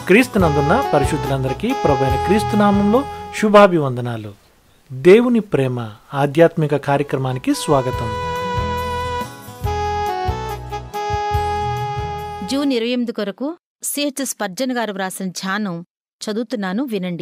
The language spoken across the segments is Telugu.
క్రీస్తునందున్న పరిశుద్ధులందరికీ ప్రభువైన క్రీస్తు నామంలో శుభాభివందనాలు. దేవుని ప్రేమ ఆధ్యాత్మిక కార్యక్రమానికి స్వాగతం. జూన్ 28 కొరకు సిహెచ్ స్పర్జన్ గారు వ్రాసిన ధ్యానం చదువుతున్నాను, వినండి.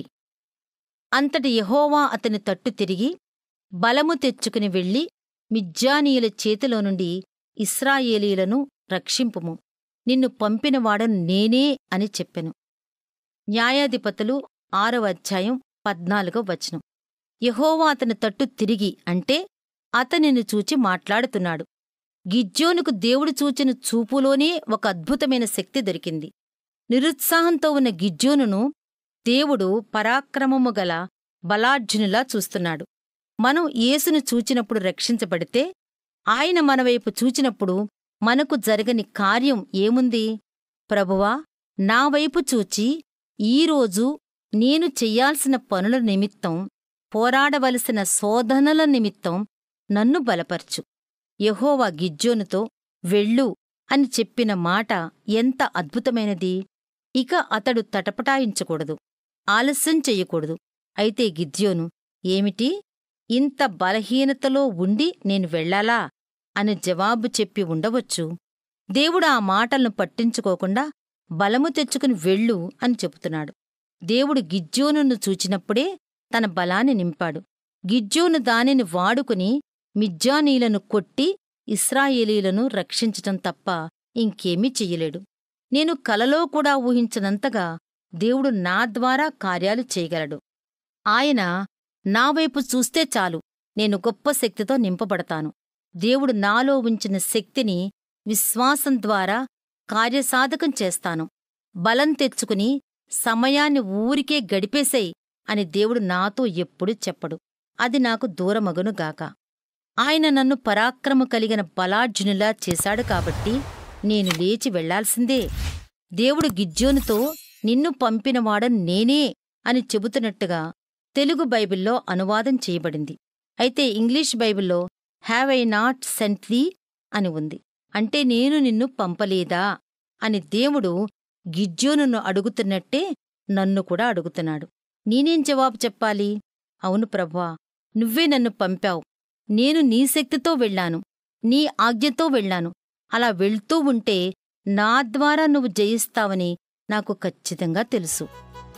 అంతటి యెహోవా అతని తట్టు తిరిగి బలము తెచ్చుకుని వెళ్ళి మిద్యానీయుల చేతిలో నుండి ఇశ్రాయేలీయులను రక్షింపుము, నిన్ను పంపినవాడను నేనే అని చెప్పెను. న్యాయాధిపతులు 6వ అధ్యాయం 14వ వచనం. యెహోవా అతని తట్టు తిరిగి అంటే అతనిని చూచి మాట్లాడుతున్నాడు. గిద్యోనుకు దేవుడు చూచిన చూపులోనే ఒక అద్భుతమైన శక్తి దొరికింది. నిరుత్సాహంతో ఉన్న గిద్యోనును దేవుడు పరాక్రమము గల బలార్జునులా చూస్తున్నాడు. మనం యేసును చూచినప్పుడు రక్షించబడితే, ఆయన మనవైపు చూచినప్పుడు మనకు జరగని కార్యం ఏముంది? ప్రభువా, నా వైపు చూచి ఈరోజు నేను చెయ్యాల్సిన పనుల నిమిత్తం, పోరాడవలసిన శోధనల నిమిత్తం నన్ను బలపర్చు. యెహోవా గిద్యోనుతో వెళ్ళు అని చెప్పిన మాట ఎంత అద్భుతమైనది! ఇక అతడు తటపటాయించకూడదు, ఆలస్యం చెయ్యకూడదు. అయితే గిద్యోను, ఏమిటి, ఇంత బలహీనతలో ఉండి నేను వెళ్ళాలా అని జవాబు చెప్పి ఉండవచ్చు. దేవుడు ఆ మాటలను పట్టించుకోకుండా బలము తెచ్చుకుని వెళ్ళు అని చెబుతున్నాడు. దేవుడు గిద్యోనును చూచినప్పుడే తన బలాన్ని నింపాడు. గిద్యోను దానిని వాడుకుని మిద్యానీయులను కొట్టి ఇశ్రాయేలీయులను రక్షించటం తప్ప ఇంకేమీ చెయ్యలేడు. నేను కలలో కూడా ఊహించనంతగా దేవుడు నా ద్వారా కార్యాలు చేయగలడు. ఆయన నా వైపు చూస్తే చాలు, నేను గొప్ప శక్తితో నింపబడతాను. దేవుడు నాలో ఉంచిన శక్తిని విశ్వాసం ద్వారా కార్యసాధకం చేస్తాను. బలం తెచ్చుకుని సమయాన్ని ఊరికే గడిపేసేయ్ అని దేవుడు నాతో ఎప్పుడూ చెప్పడు. అది నాకు దూరమగునుగాక. ఆయన నన్ను పరాక్రమ కలిగిన బలార్జునులా చేశాడు కాబట్టి నేను లేచి వెళ్లాల్సిందే. దేవుడు గిద్యోనుతో నిన్ను పంపినవాడను నేనే అని చెబుతున్నట్టుగా తెలుగు బైబిల్లో అనువాదం చేయబడింది. అయితే ఇంగ్లీష్ బైబిల్లో హ్యావ్ ఐ నాట్ సెంట్ దీ అని ఉంది. అంటే నేను నిన్ను పంపలేదా అని దేవుడు గిద్యోనును అడుగుతున్నట్టే నన్ను కూడా అడుగుతున్నాడు. నేనేం జవాబు చెప్పాలి? అవును ప్రభువా, నువ్వే నన్ను పంపావు. నేను నీ శక్తితో వెళ్ళాను, నీ ఆజ్ఞతో వెళ్ళాను. అలా వెళ్తూ ఉంటే నా ద్వారా నువ్వు జయిస్తావని నాకు ఖచ్చితంగా తెలుసు.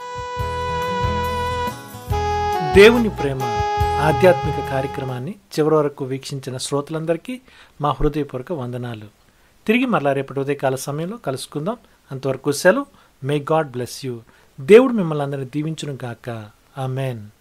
దేవుని ప్రేమ ఆధ్యాత్మిక కార్యక్రమాన్ని చివరి వరకు వీక్షించిన శ్రోతలందరికీ మా హృదయపూర్వక వందనాలు. తిరిగి మరలా రేపటి ఉదయకాల సమయంలో కలుసుకుందాం. అంతవరకు సెలవు. May God bless you. దేవుడు మిమ్మల్ని అందరినీ దీవించును గాక. ఆమెన్.